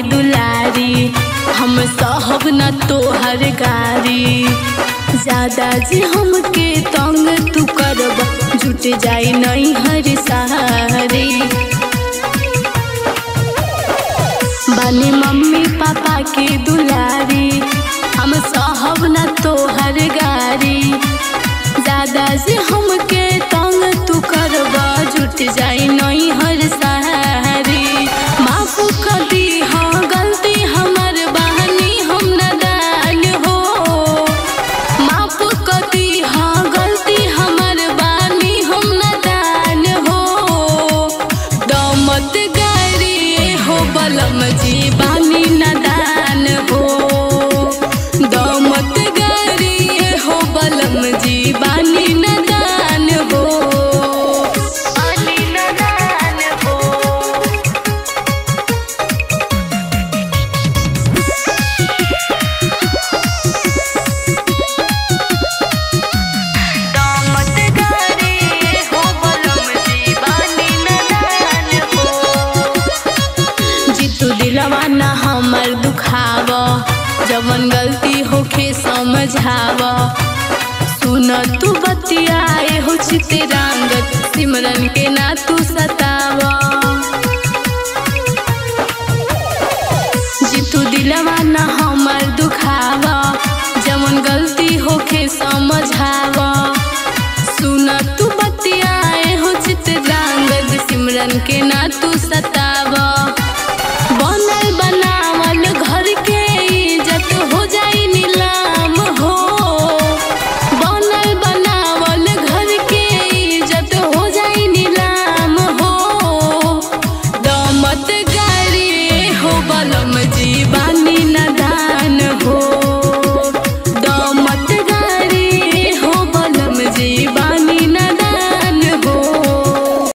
दुलारी, हम सहब न तोहर गारी। ज्यादा जे हमके तंग तू करब, जुट जाई नहीं हर सहारी। बानी मम्मी पापा के दुलारी, हम सहब न तोहर गारी। ज्यादा जे हमके तंग तू करब, जुट जाई नहीं हर सहारी। माफ कर दी हाँ गलती हमर बहनी, हम नादान हो। माफ कर दी हाँ गलती हमर बहनी, हम नादान हो। दमत गारी हो बलम जी बानी नादान हो। दमत गारी हो बलम जी बानी नादान हो। दिलवा न हमर दुखाव, जवन गलती होखे समझाव। सुन तू बतियाए हो चितरांगत, सिमरन के ना तू सताव। जितू दिलवा न हमर दुखाव, जवन गलती होखे समझाव। सुन तू बतियाए हो चितरांगत, सिमरन के ना तू